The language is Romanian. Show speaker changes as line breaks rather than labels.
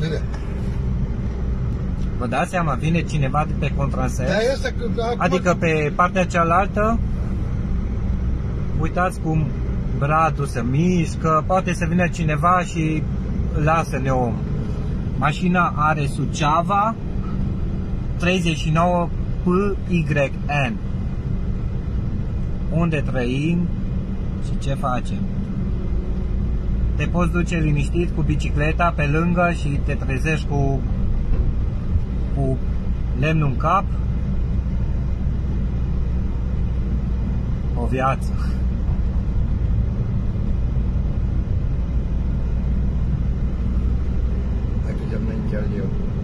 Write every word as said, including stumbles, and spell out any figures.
Bine.
Vă dați seama, vine cineva de pe contrasens,
Dar asta, acum...
adică pe partea cealaltă, uitați cum bradul se mișcă, poate să vină cineva și lasă-ne om. Mașina are Suceava treizeci și nouă P Y N. Unde trăim și ce facem? Te poți duce liniștit cu bicicleta pe lângă și te trezești cu, cu lemnul în cap? O viață.
Dacă de-am înainte al eu.